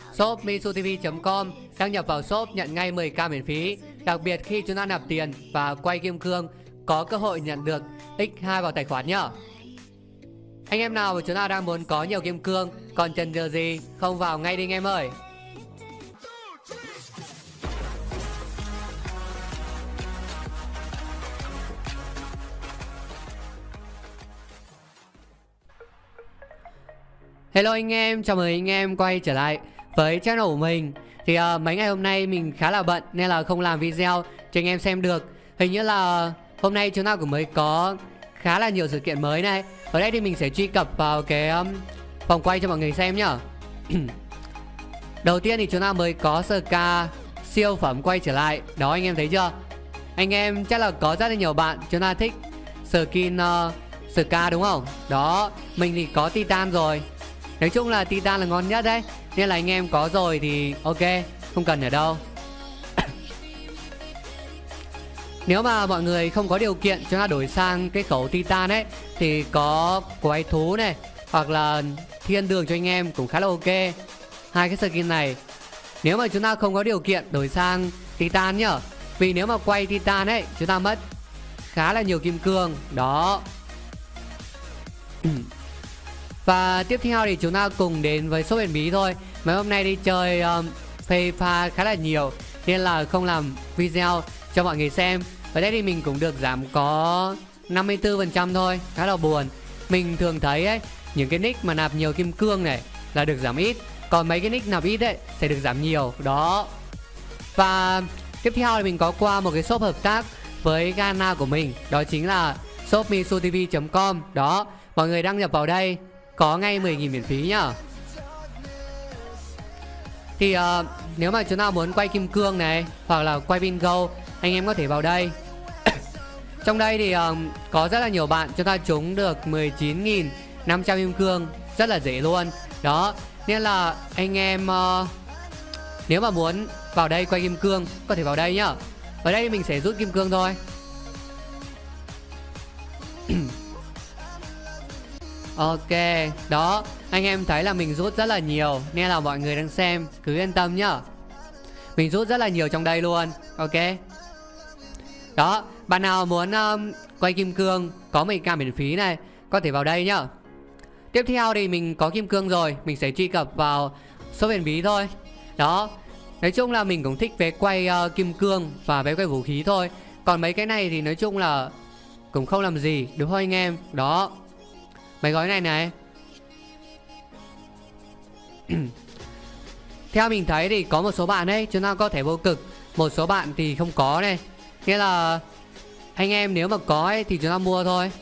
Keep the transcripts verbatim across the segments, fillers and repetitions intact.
shop mitsuTV chấm com, đăng nhập vào shop nhận ngay mười k miễn phí. Đặc biệt khi chúng ta nạp tiền và quay kim cương có cơ hội nhận được nhân hai vào tài khoản nhá. Anh em nào mà chúng ta đang muốn có nhiều kim cương, còn chần chờ gì, không vào ngay đi anh em ơi. Hello anh em, chào mừng anh em quay trở lại với channel của mình. Thì uh, mấy ngày hôm nay mình khá là bận nên là không làm video cho anh em xem được. Hình như là hôm nay chúng ta cũng mới có khá là nhiều sự kiện mới này. Ở đây thì mình sẽ truy cập vào cái um, vòng quay cho mọi người xem nhá. Đầu tiên thì chúng ta mới có Ska siêu phẩm quay trở lại. Đó anh em thấy chưa? Anh em chắc là có rất là nhiều bạn chúng ta thích skin uh, Ska đúng không? Đó, mình thì có Titan rồi. Nói chung là Titan là ngon nhất đấy, nên là anh em có rồi thì ok, không cần ở đâu. Nếu mà mọi người không có điều kiện chúng ta đổi sang cái khẩu Titan ấy thì có quái thú này hoặc là thiên đường cho anh em cũng khá là ok. Hai cái skin này nếu mà chúng ta không có điều kiện đổi sang Titan nhá, vì nếu mà quay Titan ấy chúng ta mất khá là nhiều kim cương. Đó. Và tiếp theo thì chúng ta cùng đến với shop huyền bí thôi. Mấy hôm nay đi chơi um, phê pha khá là nhiều nên là không làm video cho mọi người xem. Ở đây thì mình cũng được giảm có năm mươi tư phần trăm thôi, khá là buồn. Mình thường thấy ấy, những cái nick mà nạp nhiều kim cương này là được giảm ít, còn mấy cái nick nạp ít ấy sẽ được giảm nhiều. Đó. Và tiếp theo thì mình có qua một cái shop hợp tác với Ghana của mình, đó chính là shop mitsuTV chấm com. Đó, mọi người đăng nhập vào đây có ngay mười nghìn miễn phí nhá. Thì uh, nếu mà chúng ta muốn quay kim cương này hoặc là quay bingo, anh em có thể vào đây. Trong đây thì uh, có rất là nhiều bạn chúng ta trúng được mười chín nghìn năm trăm kim cương, rất là dễ luôn. Đó, nên là anh em uh, nếu mà muốn vào đây quay kim cương có thể vào đây nhá. Ở đây mình sẽ rút kim cương thôi. Ok, đó, anh em thấy là mình rút rất là nhiều nên là mọi người đang xem cứ yên tâm nhá. Mình rút rất là nhiều trong đây luôn. Ok. Đó, bạn nào muốn um, quay kim cương có mười k miễn phí này có thể vào đây nhá. Tiếp theo thì mình có kim cương rồi, mình sẽ truy cập vào shop huyền bí thôi. Đó, nói chung là mình cũng thích vé quay uh, kim cương và vé quay vũ khí thôi. Còn mấy cái này thì nói chung là cũng không làm gì, đúng không anh em? Đó, mấy gói này này. Theo mình thấy thì có một số bạn ấy chúng ta có thể vô cực, một số bạn thì không có này. Nghĩa là anh em nếu mà có ấy thì chúng ta mua thôi.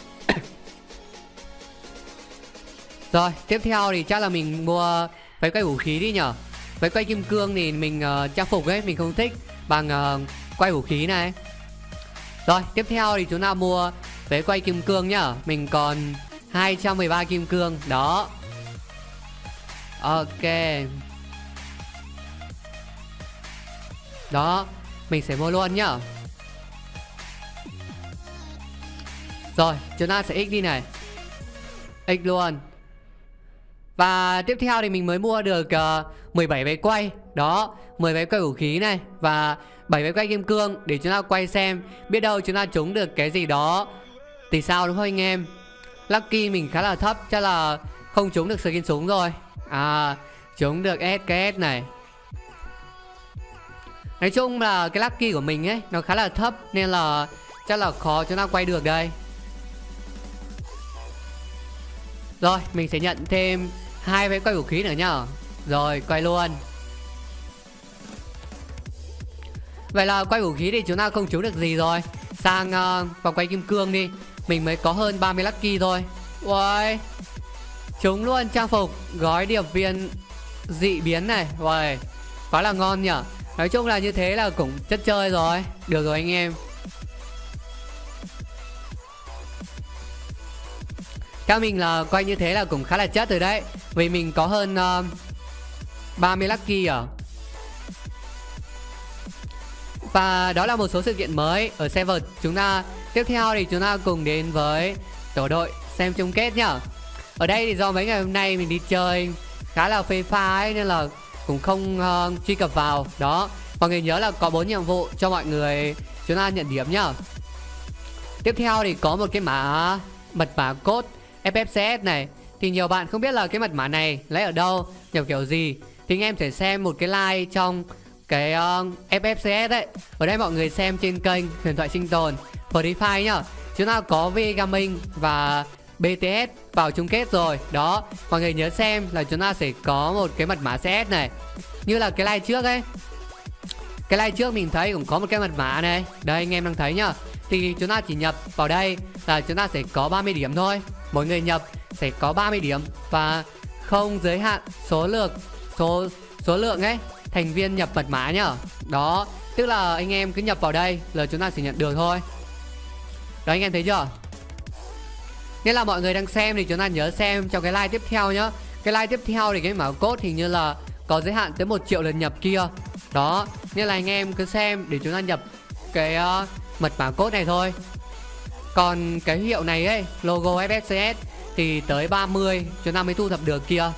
Rồi, tiếp theo thì chắc là mình mua váy quay vũ khí đi nhở. Váy quay kim cương thì mình uh, trang phục ấy mình không thích bằng uh, quay vũ khí này. Rồi, tiếp theo thì chúng ta mua váy quay kim cương nhá. Mình còn hai trăm mười ba kim cương. Đó. Ok. Đó, mình sẽ mua luôn nhá. Rồi, chúng ta sẽ x đi này. X luôn. Và tiếp theo thì mình mới mua được uh, mười bảy váy quay. Đó, mười váy quay vũ khí này và bảy váy quay kim cương để chúng ta quay xem. Biết đâu chúng ta trúng được cái gì đó thì sao, đúng không anh em? Lucky mình khá là thấp, chắc là không trúng được skin súng rồi. À, trúng được ét ca ét này. Nói chung là cái lucky của mình ấy nó khá là thấp nên là chắc là khó chúng ta quay được đây. Rồi, mình sẽ nhận thêm hai váy quay vũ khí nữa nhá. Rồi, quay luôn. Vậy là quay vũ khí thì chúng ta không trúng được gì rồi. Sang uh, vòng quay kim cương đi. Mình mới có hơn ba mươi lucky thôi. Uầy, trúng luôn trang phục gói điệp viên dị biến này. Uầy, quá là ngon nhở. Nói chung là như thế là cũng chất chơi rồi. Được rồi anh em. Theo mình là quay như thế là cũng khá là chất rồi đấy. Vì mình có hơn uh, ba mươi lucky à. Và đó là một số sự kiện mới ở server chúng ta. Tiếp theo thì chúng ta cùng đến với tổ đội xem chung kết nhá. Ở đây thì do mấy ngày hôm nay mình đi chơi khá là phê pha ấy, nên là cũng không uh, truy cập vào. Đó, mọi người nhớ là có bốn nhiệm vụ cho mọi người chúng ta nhận điểm nhá. Tiếp theo thì có một cái mã mật mã code ép ép xê ét này. Thì nhiều bạn không biết là cái mật mã này lấy ở đâu, nhập kiểu gì. Thì anh em sẽ xem một cái like trong cái uh, ép ép xê ét đấy. Ở đây mọi người xem trên kênh Huyền Thoại Sinh Tồn Free Fire nhá. Chúng ta có vê Gaming và bê tê ét vào chung kết rồi. Đó, mọi người nhớ xem là chúng ta sẽ có một cái mật mã xê ét này. Như là cái like trước ấy, cái like trước mình thấy cũng có một cái mật mã này. Đây anh em đang thấy nhá. Thì chúng ta chỉ nhập vào đây là chúng ta sẽ có ba mươi điểm thôi. Mỗi người nhập sẽ có ba mươi điểm và không giới hạn số lượng số số lượng ấy thành viên nhập mật mã nhá. Đó, tức là anh em cứ nhập vào đây là chúng ta sẽ nhận được thôi. Đó, anh em thấy chưa? Nên là mọi người đang xem thì chúng ta nhớ xem trong cái like tiếp theo nhá. Cái like tiếp theo thì cái mã code hình như là có giới hạn tới một triệu lần nhập kia. Đó, nên là anh em cứ xem để chúng ta nhập cái uh, mật mã code này thôi. Còn cái hiệu này ấy, logo ép ép xê ét thì tới ba mươi chúng ta mới thu thập được kia.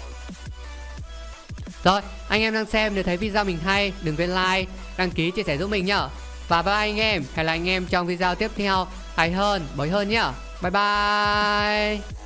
Rồi, anh em đang xem nếu thấy video mình hay, đừng quên like, đăng ký, chia sẻ giúp mình nhá. Và bye bye anh em, hẹn gặp lại anh em trong video tiếp theo hay hơn, mới hơn nhá. Bye bye.